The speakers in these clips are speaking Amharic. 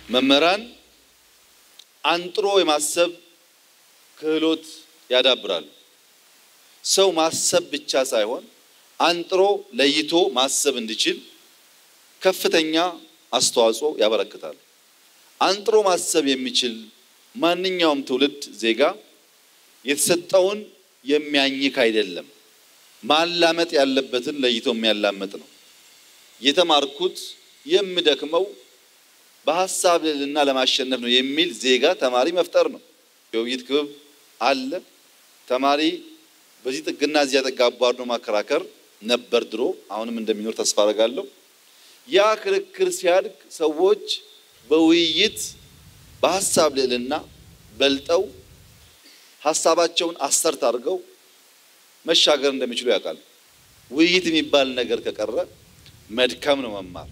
መምህራን አንጥሮ የማሰብ ክህሎት ያዳብራሉ። ሰው ማሰብ ብቻ ሳይሆን አንጥሮ ለይቶ ማሰብ እንዲችል ከፍተኛ አስተዋጽኦ ያበረክታሉ። አንጥሮ ማሰብ የሚችል ማንኛውም ትውልድ ዜጋ የተሰጠውን የሚያኝክ አይደለም። ማላመጥ ያለበትን ለይቶ የሚያላመጥ ነው። የተማርኩት የምደክመው በሐሳብ ልዕልና ለማሸነፍ ነው የሚል ዜጋ ተማሪ መፍጠር ነው። የውይይት ክበብ አለ። ተማሪ በዚህ ጥግና እዚያ ተጋባርዶ ማከራከር ነበር ድሮ፣ አሁንም እንደሚኖር ተስፋ አደርጋለሁ። ያ ክርክር ሲያድግ ሰዎች በውይይት በሐሳብ ልዕልና በልጠው ሐሳባቸውን አሰርት አድርገው መሻገር እንደሚችሉ ያውቃሉ። ውይይት የሚባል ነገር ከቀረ መድከም ነው መማር።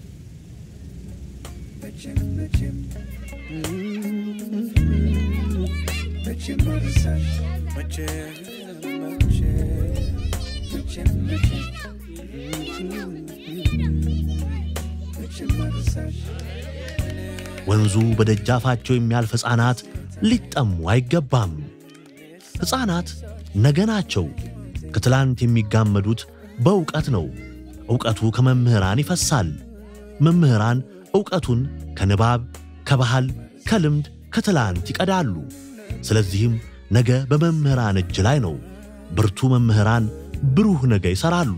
ወንዙ በደጃፋቸው የሚያልፍ ሕፃናት ሊጠሙ አይገባም። ሕፃናት ነገ ናቸው። ከትላንት የሚጋመዱት በእውቀት ነው። እውቀቱ ከመምህራን ይፈሳል። መምህራን እውቀቱን ከንባብ፣ ከባህል፣ ከልምድ፣ ከትላንት ይቀዳሉ። ስለዚህም ነገ በመምህራን እጅ ላይ ነው። ብርቱ መምህራን ብሩህ ነገ ይሰራሉ።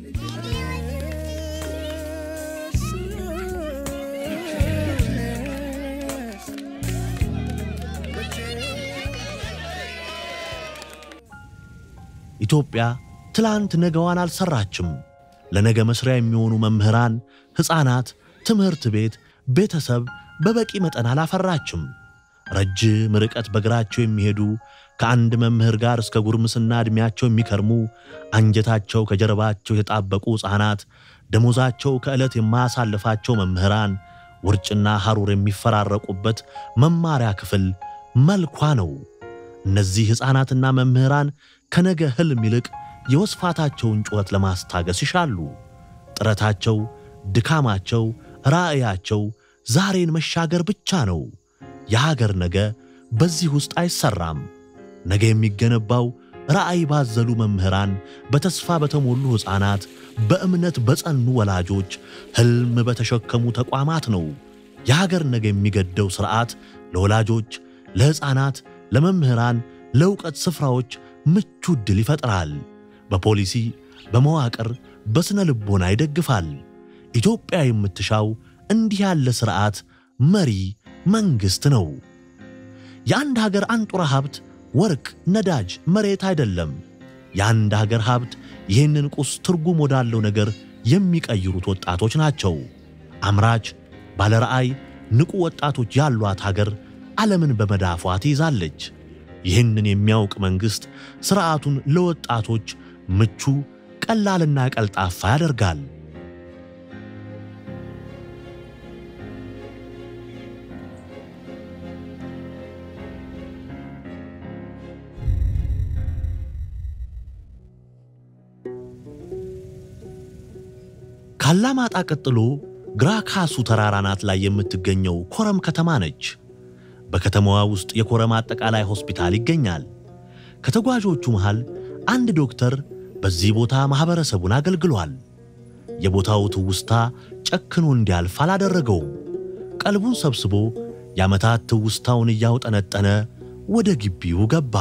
ኢትዮጵያ ትላንት ነገዋን አልሰራችም። ለነገ መስሪያ የሚሆኑ መምህራን፣ ሕፃናት፣ ትምህርት ቤት፣ ቤተሰብ በበቂ መጠን አላፈራችም። ረጅም ርቀት በእግራቸው የሚሄዱ ከአንድ መምህር ጋር እስከ ጉርምስና ዕድሜያቸው የሚከርሙ አንጀታቸው ከጀርባቸው የጣበቁ ሕፃናት፣ ደሞዛቸው ከዕለት የማያሳልፋቸው መምህራን፣ ውርጭና ሐሩር የሚፈራረቁበት መማሪያ ክፍል መልኳ ነው። እነዚህ ሕፃናትና መምህራን ከነገ ህልም ይልቅ የወስፋታቸውን ጩኸት ለማስታገስ ይሻሉ። ጥረታቸው፣ ድካማቸው፣ ራእያቸው ዛሬን መሻገር ብቻ ነው። የሀገር ነገ በዚህ ውስጥ አይሰራም። ነገ የሚገነባው ራእይ ባዘሉ መምህራን፣ በተስፋ በተሞሉ ሕፃናት፣ በእምነት በጸኑ ወላጆች፣ ህልም በተሸከሙ ተቋማት ነው። የሀገር ነገ የሚገደው ሥርዓት ለወላጆች፣ ለሕፃናት፣ ለመምህራን፣ ለእውቀት ስፍራዎች ምቹ ዕድል ይፈጥራል። በፖሊሲ፣ በመዋቅር፣ በስነ ልቦና ይደግፋል። ኢትዮጵያ የምትሻው እንዲህ ያለ ሥርዓት መሪ መንግሥት ነው። የአንድ ሀገር አንጡራ ሀብት ወርቅ፣ ነዳጅ፣ መሬት አይደለም። የአንድ ሀገር ሀብት ይህንን ቁስ ትርጉም ወዳለው ነገር የሚቀይሩት ወጣቶች ናቸው። አምራች፣ ባለራዕይ፣ ንቁ ወጣቶች ያሏት ሀገር ዓለምን በመዳፏ ትይዛለች። ይህንን የሚያውቅ መንግሥት ሥርዓቱን ለወጣቶች ምቹ፣ ቀላልና ቀልጣፋ ያደርጋል። ካላማጣ ቀጥሎ ግራ ካሱ ተራራ ናት ላይ የምትገኘው ኮረም ከተማ ነች። በከተማዋ ውስጥ የኮረም አጠቃላይ ሆስፒታል ይገኛል። ከተጓዦቹ መሃል አንድ ዶክተር በዚህ ቦታ ማህበረሰቡን አገልግሏል። የቦታው ትውስታ ጨክኖ እንዲያልፍ አላደረገውም። ቀልቡን ሰብስቦ የዓመታት ትውስታውን እያውጠነጠነ ወደ ግቢው ገባ።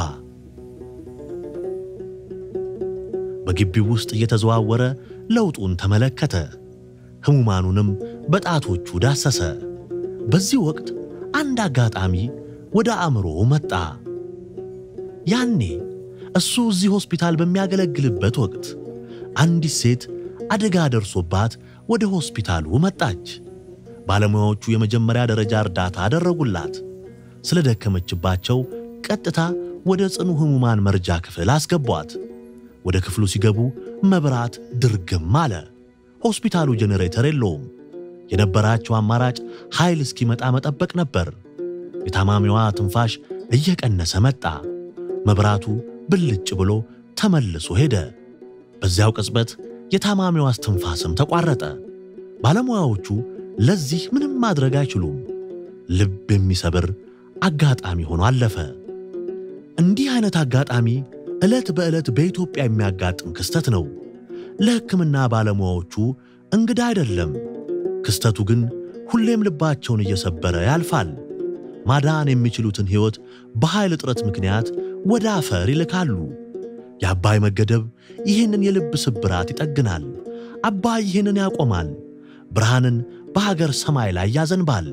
በግቢው ውስጥ እየተዘዋወረ ለውጡን ተመለከተ። ህሙማኑንም በጣቶቹ ዳሰሰ። በዚህ ወቅት አንድ አጋጣሚ ወደ አእምሮው መጣ። ያኔ እሱ እዚህ ሆስፒታል በሚያገለግልበት ወቅት አንዲት ሴት አደጋ ደርሶባት ወደ ሆስፒታሉ መጣች። ባለሙያዎቹ የመጀመሪያ ደረጃ እርዳታ አደረጉላት። ስለደከመችባቸው ቀጥታ ወደ ጽኑ ህሙማን መርጃ ክፍል አስገቧት። ወደ ክፍሉ ሲገቡ መብራት ድርግም አለ። ሆስፒታሉ ጄኔሬተር የለውም። የነበራቸው አማራጭ ኃይል እስኪመጣ መጠበቅ ነበር። የታማሚዋ ትንፋሽ እየቀነሰ መጣ። መብራቱ ብልጭ ብሎ ተመልሶ ሄደ። በዚያው ቅጽበት የታማሚዋ ትንፋስም ተቋረጠ። ባለሙያዎቹ ለዚህ ምንም ማድረግ አይችሉም። ልብ የሚሰብር አጋጣሚ ሆኖ አለፈ። እንዲህ አይነት አጋጣሚ ዕለት በዕለት በኢትዮጵያ የሚያጋጥም ክስተት ነው። ለሕክምና ባለሙያዎቹ እንግዳ አይደለም። ክስተቱ ግን ሁሌም ልባቸውን እየሰበረ ያልፋል። ማዳን የሚችሉትን ሕይወት በኃይል እጥረት ምክንያት ወደ አፈር ይልካሉ። የአባይ መገደብ ይህንን የልብ ስብራት ይጠግናል። አባይ ይህንን ያቆማል። ብርሃንን በሀገር ሰማይ ላይ ያዘንባል።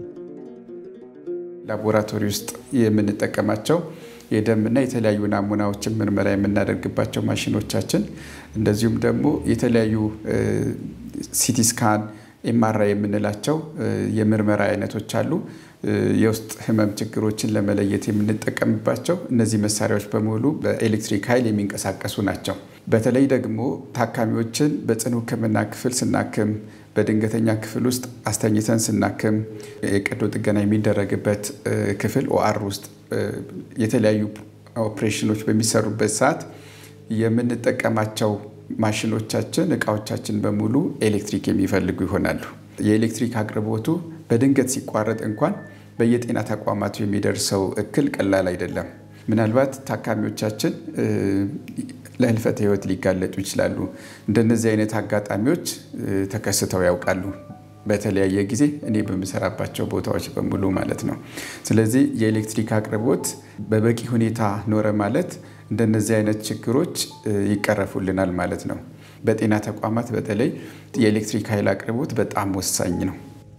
ላቦራቶሪ ውስጥ የምንጠቀማቸው የደምና የተለያዩ ናሙናዎችን ምርመራ የምናደርግባቸው ማሽኖቻችን እንደዚሁም ደግሞ የተለያዩ ሲቲ ስካን ኤምአርአይ የምንላቸው የምርመራ አይነቶች አሉ። የውስጥ ህመም ችግሮችን ለመለየት የምንጠቀምባቸው እነዚህ መሳሪያዎች በሙሉ በኤሌክትሪክ ኃይል የሚንቀሳቀሱ ናቸው። በተለይ ደግሞ ታካሚዎችን በጽኑ ሕክምና ክፍል ስናክም በድንገተኛ ክፍል ውስጥ አስተኝተን ስናክም የቀዶ ጥገና የሚደረግበት ክፍል ኦአር ውስጥ የተለያዩ ኦፕሬሽኖች በሚሰሩበት ሰዓት የምንጠቀማቸው ማሽኖቻችን እቃዎቻችን በሙሉ ኤሌክትሪክ የሚፈልጉ ይሆናሉ። የኤሌክትሪክ አቅርቦቱ በድንገት ሲቋረጥ እንኳን በየጤና ተቋማቱ የሚደርሰው እክል ቀላል አይደለም። ምናልባት ታካሚዎቻችን ለህልፈተ ህይወት ሊጋለጡ ይችላሉ። እንደነዚህ አይነት አጋጣሚዎች ተከስተው ያውቃሉ። በተለያየ ጊዜ እኔ በመሰራባቸው ቦታዎች በሙሉ ማለት ነው። ስለዚህ የኤሌክትሪክ አቅርቦት በበቂ ሁኔታ ኖረ ማለት እንደነዚህ አይነት ችግሮች ይቀረፉልናል ማለት ነው። በጤና ተቋማት በተለይ የኤሌክትሪክ ኃይል አቅርቦት በጣም ወሳኝ ነው።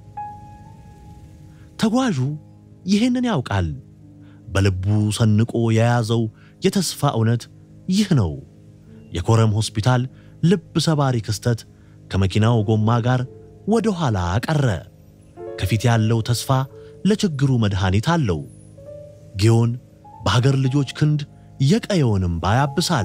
ተጓዡ ይህንን ያውቃል። በልቡ ሰንቆ የያዘው የተስፋ እውነት ይህ ነው። የኮረም ሆስፒታል ልብ ሰባሪ ክስተት ከመኪናው ጎማ ጋር ወደ ኋላ ቀረ። ከፊት ያለው ተስፋ ለችግሩ መድኃኒት አለው። ጊዮን በሀገር ልጆች ክንድ የቀየውንም ባያብሳል።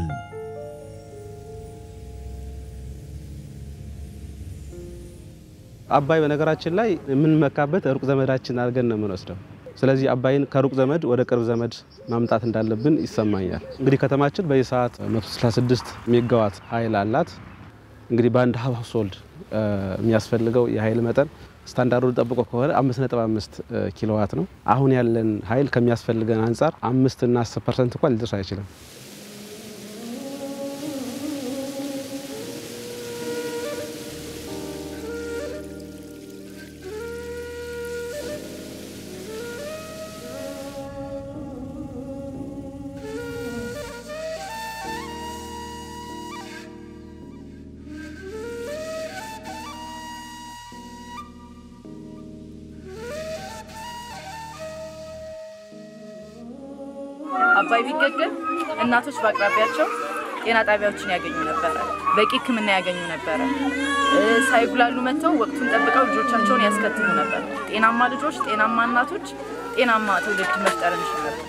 አባይ በነገራችን ላይ የምንመካበት ሩቅ ዘመዳችን አድርገን ነው የምንወስደው። ስለዚህ አባይን ከሩቅ ዘመድ ወደ ቅርብ ዘመድ ማምጣት እንዳለብን ይሰማኛል። እንግዲህ ከተማችን በየሰዓት 166 ሜጋዋት ኃይል አላት። እንግዲህ በአንድ ሃውስሆልድ የሚያስፈልገው የኃይል መጠን ስታንዳርዱን ጠብቆ ከሆነ 5.5 ኪሎዋት ነው። አሁን ያለን ኃይል ከሚያስፈልገን አንፃር 5 እና 10% እንኳን ሊደርስ አይችልም። አባይ ቢገደብ እናቶች በአቅራቢያቸው ጤና ጣቢያዎችን ያገኙ ነበር። በቂ ሕክምና ያገኙ ነበር። ሳይጉላሉ መተው ወቅቱን ጠብቀው ልጆቻቸውን ያስከትሉ ነበር። ጤናማ ልጆች፣ ጤናማ እናቶች፣ ጤናማ ትውልድ መፍጠር እንችል ነበር።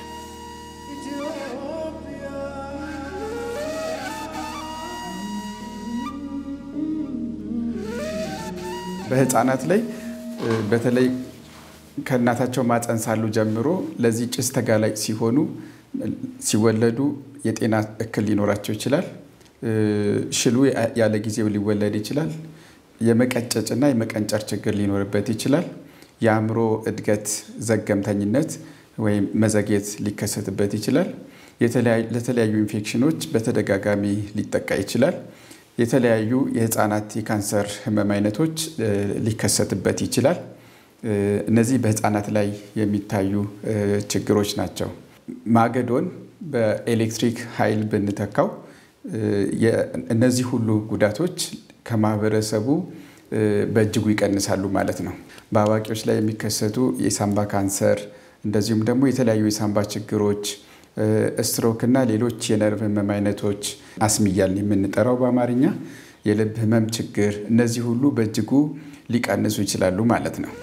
በህፃናት ላይ በተለይ ከእናታቸው ማፀን ሳሉ ጀምሮ ለዚህ ጭስ ተጋላጭ ሲሆኑ ሲወለዱ የጤና እክል ሊኖራቸው ይችላል። ሽሉ ያለ ጊዜው ሊወለድ ይችላል። የመቀጨጭና የመቀንጨር ችግር ሊኖርበት ይችላል። የአእምሮ እድገት ዘገምተኝነት ወይም መዘግየት ሊከሰትበት ይችላል። ለተለያዩ ኢንፌክሽኖች በተደጋጋሚ ሊጠቃ ይችላል። የተለያዩ የህፃናት የካንሰር ህመም አይነቶች ሊከሰትበት ይችላል። እነዚህ በህፃናት ላይ የሚታዩ ችግሮች ናቸው። ማገዶን በኤሌክትሪክ ኃይል ብንተካው እነዚህ ሁሉ ጉዳቶች ከማህበረሰቡ በእጅጉ ይቀንሳሉ ማለት ነው። በአዋቂዎች ላይ የሚከሰቱ የሳምባ ካንሰር እንደዚሁም ደግሞ የተለያዩ የሳምባ ችግሮች ስትሮክ እና ሌሎች የነርቭ ህመም አይነቶች አስም እያልን የምንጠራው በአማርኛ የልብ ህመም ችግር እነዚህ ሁሉ በእጅጉ ሊቀንሱ ይችላሉ ማለት ነው።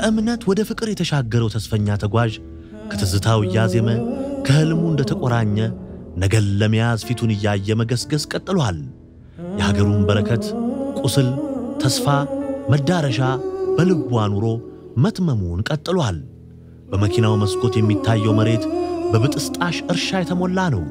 ከእምነት ወደ ፍቅር የተሻገረው ተስፈኛ ተጓዥ ከተዝታው ያዜመ ከህልሙ እንደተቆራኘ ነገን ለመያዝ ፊቱን ያየ መገስገስ ቀጥሏል። የሀገሩን በረከት ቁስል ተስፋ መዳረሻ በልቡ አኑሮ መትመሙን ቀጥሏል። በመኪናው መስኮት የሚታየው መሬት በብጥስጣሽ እርሻ የተሞላ ነው።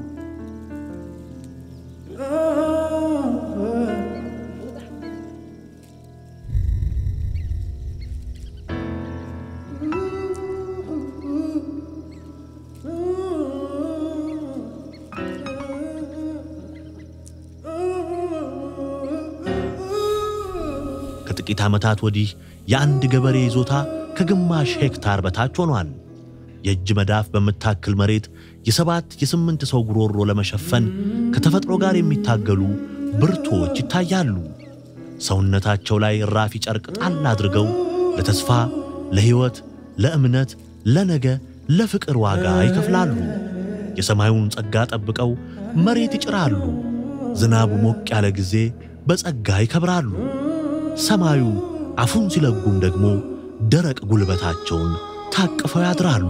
ከጥቂት ዓመታት ወዲህ የአንድ ገበሬ ይዞታ ከግማሽ ሄክታር በታች ሆኗል። የእጅ መዳፍ በመታከል መሬት የ7-8 ሰው ጉሮሮ ለመሸፈን ከተፈጥሮ ጋር የሚታገሉ ብርቶች ይታያሉ። ሰውነታቸው ላይ ራፊ ጨርቅ ጣል አድርገው ለተስፋ ለህይወት ለእምነት ለነገ ለፍቅር ዋጋ ይከፍላሉ። የሰማዩን ጸጋ ጠብቀው መሬት ይጭራሉ። ዝናቡ ሞቅ ያለ ጊዜ በጸጋ ይከብራሉ። ሰማዩ አፉን ሲለጉም ደግሞ ደረቅ ጉልበታቸውን ታቅፈው ያድራሉ።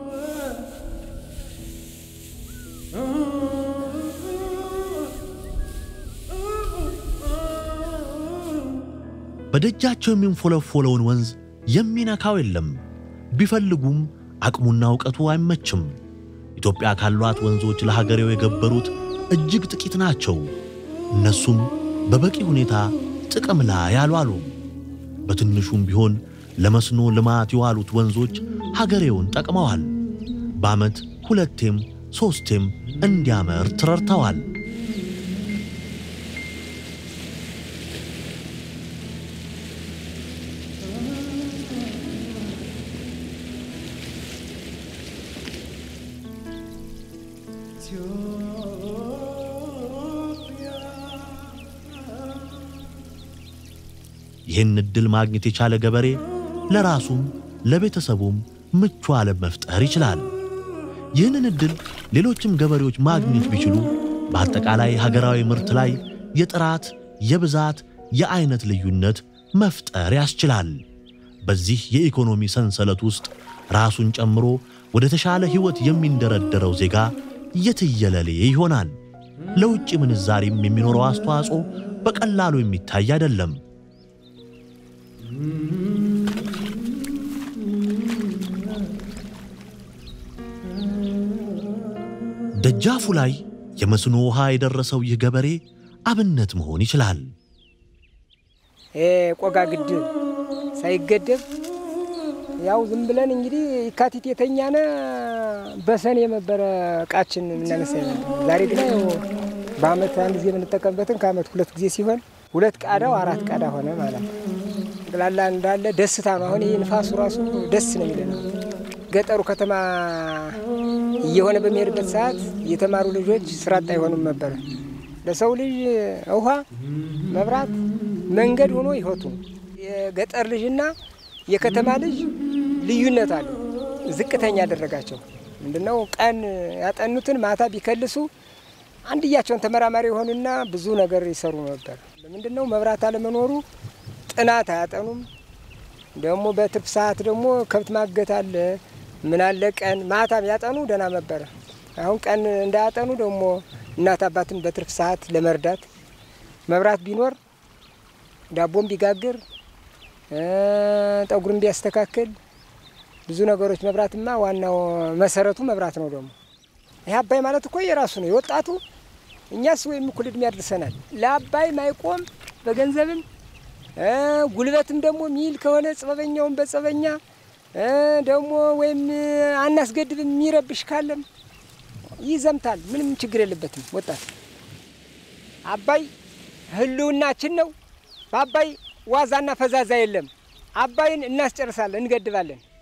በደጃቸው የሚንፎለፎለውን ወንዝ የሚነካው የለም። ቢፈልጉም አቅሙና ዕውቀቱ አይመችም። ኢትዮጵያ ካሏት ወንዞች ለሀገሬው የገበሩት እጅግ ጥቂት ናቸው። እነሱም በበቂ ሁኔታ ጥቅም ላይ ያልዋሉ። በትንሹም ቢሆን ለመስኖ ልማት የዋሉት ወንዞች ሀገሬውን ጠቅመዋል። በዓመት 2ቴም 3ቴም እንዲያመርት ረድተዋል። ይህን እድል ማግኘት የቻለ ገበሬ ለራሱም ለቤተሰቡም ምቹ ዓለም መፍጠር ይችላል። ይህንን እድል ሌሎችም ገበሬዎች ማግኘት ቢችሉ በአጠቃላይ ሀገራዊ ምርት ላይ የጥራት የብዛት የአይነት ልዩነት መፍጠር ያስችላል። በዚህ የኢኮኖሚ ሰንሰለት ውስጥ ራሱን ጨምሮ ወደ ተሻለ ህይወት የሚንደረደረው ዜጋ የትየለሌ ይሆናል። ለውጭ ምንዛሪም የሚኖረው አስተዋጽኦ በቀላሉ የሚታይ አይደለም። ደጃፉ ላይ የመስኖ ውሃ የደረሰው ይህ ገበሬ አብነት መሆን ይችላል። ቆጋ ግድብ ሳይገደብ ያው ዝም ብለን እንግዲህ የካቲት የተኛነ በሰኔ የነበረ ቃችን እናነሳይ ነበር። ዛሬ ግን በአመት አንድ ጊዜ የምንጠቀምበትን ከአመት 2 ጊዜ ሲሆን 2 ቃዳው 4 ቃዳ ሆነ ማለት ነው። ግላላ እንዳለ ደስታ ነው። አሁን ይሄ ንፋሱ ራሱ ደስ ነው የሚለው። ገጠሩ ከተማ እየሆነ በሚሄድበት ሰዓት የተማሩ ልጆች ስራ አጥ አይሆኑም ነበር። ለሰው ልጅ ውሃ መብራት መንገድ ሆኖ ይወጡ። የገጠር ልጅና የከተማ ልጅ ልዩነት አለ። ዝቅተኛ ያደረጋቸው ምንድነው? ቀን ያጠኑትን ማታ ቢከልሱ አንድያቸውን ተመራማሪ ሆኑና ብዙ ነገር ይሰሩ ነበር። ምንድነው? መብራት አለመኖሩ ጥናት አያጠኑም። ደግሞ በትርፍ ሰዓት ደግሞ ከብት ማገት አለ ምን አለ ቀን ማታም ያጠኑ ደና ነበር። አሁን ቀን እንዳያጠኑ ደግሞ እናት አባትን በትርፍ ሰዓት ለመርዳት መብራት ቢኖር ዳቦም ቢጋግር ጠጉርም ቢያስተካክል ብዙ ነገሮች መብራትማ ዋናው መሰረቱ መብራት ነው። ደግሞ ይሄ አባይ ማለት እኮ የራሱ ነው የወጣቱ። እኛስ ወይም እኩል እድሜ ያድርሰናል። ለአባይ ማይቆም በገንዘብም ጉልበትም ደግሞ ሚል ከሆነ ጽበበኛውን በጸበኛ ደግሞ ወይም አናስገድብ የሚረብሽ ካለም ይዘምታል። ምንም ችግር የለበትም። ወጣት አባይ ህልውናችን ነው። በአባይ ዋዛና ፈዛዛ የለም። አባይን እናስጨርሳለን፣ እንገድባለን።